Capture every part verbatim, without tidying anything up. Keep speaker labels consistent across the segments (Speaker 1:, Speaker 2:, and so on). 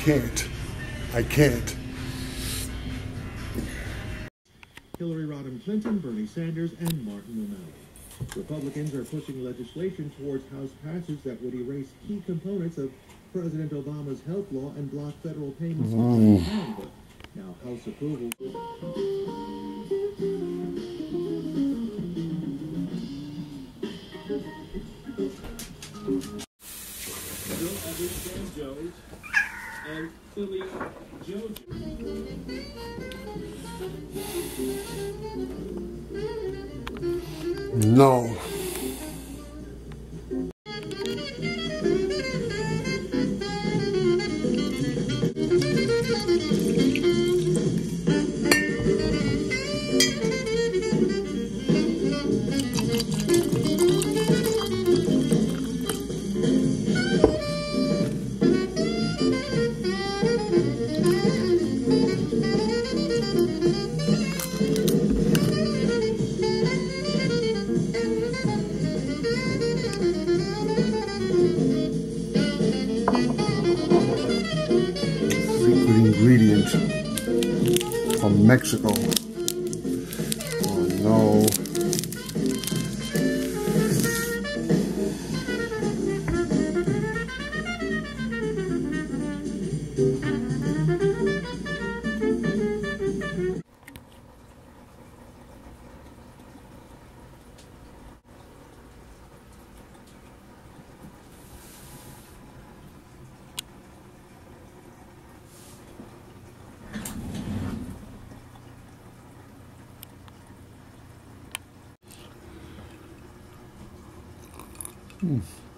Speaker 1: can't. I can't.
Speaker 2: Hillary Rodham Clinton, Bernie Sanders, and Martin O'Malley. Republicans are pushing legislation towards House passage that would erase key components of President Obama's health law and block federal payments to Planned Parenthood. Now, House approval. Bill Evans, Dan Jones, and Philly Jojo.
Speaker 1: No. Ingredient from Mexico. Oh no. Hmm.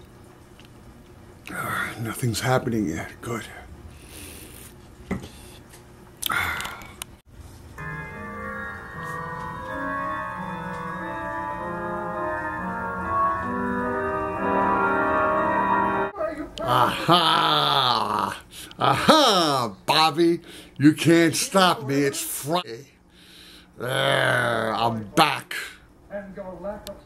Speaker 1: Uh, nothing's happening yet. Good. Aha! Aha! Bobby, you can't stop me. It's Friday. There, I'm back.